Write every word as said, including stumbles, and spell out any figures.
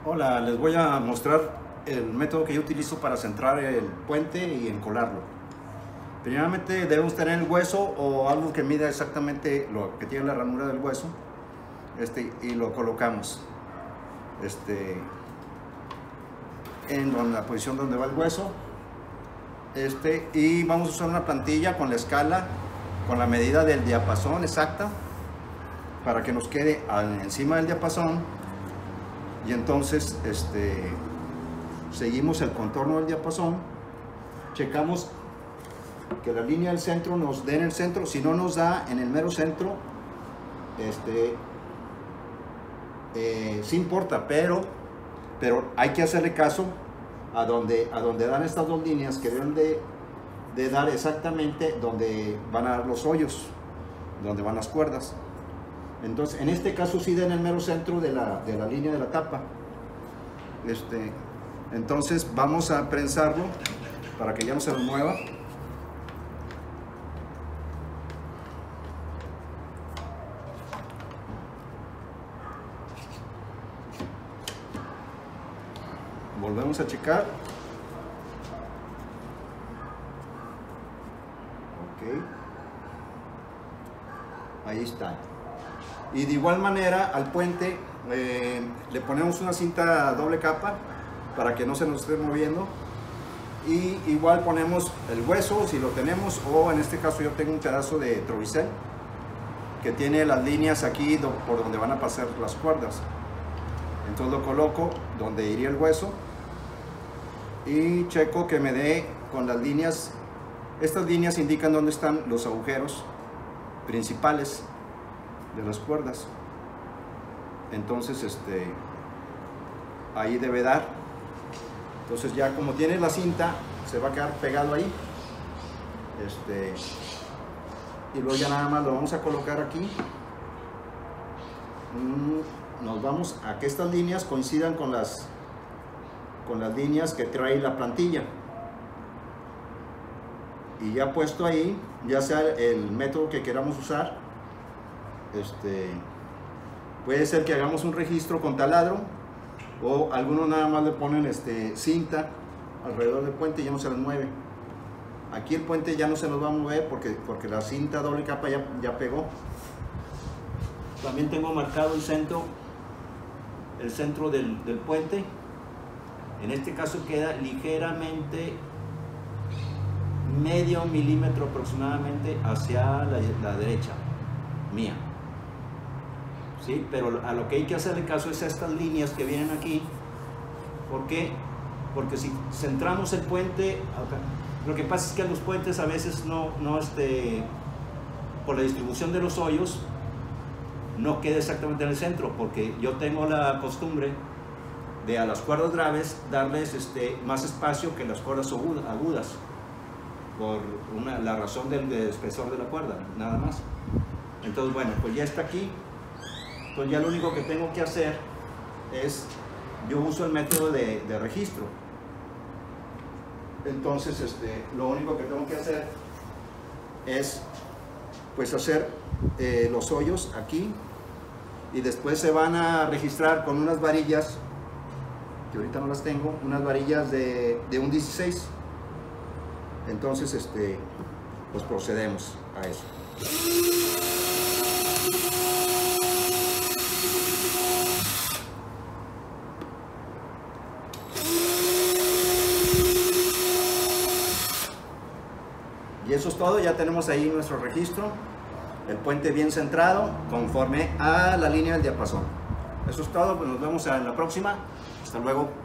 Hola, les voy a mostrar el método que yo utilizo para centrar el puente y encolarlo. Primeramente debemos tener el hueso o algo que mida exactamente lo que tiene la ranura del hueso, este, y lo colocamos este, en la posición donde va el hueso, este, y vamos a usar una plantilla con la escala, con la medida del diapasón exacta, para que nos quede encima del diapasón. Y entonces este, seguimos el contorno del diapasón, checamos que la línea del centro nos dé en el centro. Si no nos da en el mero centro, este, eh, sí importa, pero, pero hay que hacerle caso a donde, a donde dan estas dos líneas, que deben de, de dar exactamente donde van a dar los hoyos, donde van las cuerdas. Entonces, en este caso sí da en el mero centro de la, de la línea de la tapa. Este, entonces vamos a prensarlo para que ya no se nos mueva. Volvemos a checar. Ok. Ahí está. Y de igual manera al puente eh, le ponemos una cinta doble capa para que no se nos esté moviendo, y igual ponemos el hueso si lo tenemos, o en este caso yo tengo un pedazo de trovicel que tiene las líneas aquí do, por donde van a pasar las cuerdas. Entonces lo coloco donde iría el hueso y checo que me dé con las líneas. Estas líneas indican dónde están los agujeros principales de las cuerdas. Entonces este ahí debe dar. Entonces ya como tiene la cinta, se va a quedar pegado ahí, este y luego ya nada más lo vamos a colocar aquí. Nos vamos a que estas líneas coincidan con las con las líneas que trae la plantilla, y ya puesto ahí, ya sea el método que queramos usar. Este, puede ser que hagamos un registro con taladro, o algunos nada más le ponen este, cinta alrededor del puente y ya no se les mueve. Aquí el puente ya no se nos va a mover porque, porque la cinta doble capa ya, ya pegó. También tengo marcado el centro, el centro del, del puente. En este caso queda ligeramente medio milímetro aproximadamente hacia la, la derecha mía. ¿Sí? Pero a lo que hay que hacerle caso es a estas líneas que vienen aquí. ¿Por qué? Porque si centramos el puente acá, lo que pasa es que los puentes a veces no, no este, por la distribución de los hoyos, no queda exactamente en el centro, porque yo tengo la costumbre de a las cuerdas graves darles este, más espacio que las cuerdas agudas, por una, la razón del, del espesor de la cuerda, nada más. Entonces, bueno, pues ya está aquí. Entonces ya lo único que tengo que hacer es, yo uso el método de, de registro. Entonces este, lo único que tengo que hacer es pues hacer eh, los hoyos aquí, y después se van a registrar con unas varillas, que ahorita no las tengo, unas varillas de, de un dieciséis. Entonces este, pues procedemos a eso. Y eso es todo, ya tenemos ahí nuestro registro, el puente bien centrado conforme a la línea del diapasón. Eso es todo, pues nos vemos en la próxima. Hasta luego.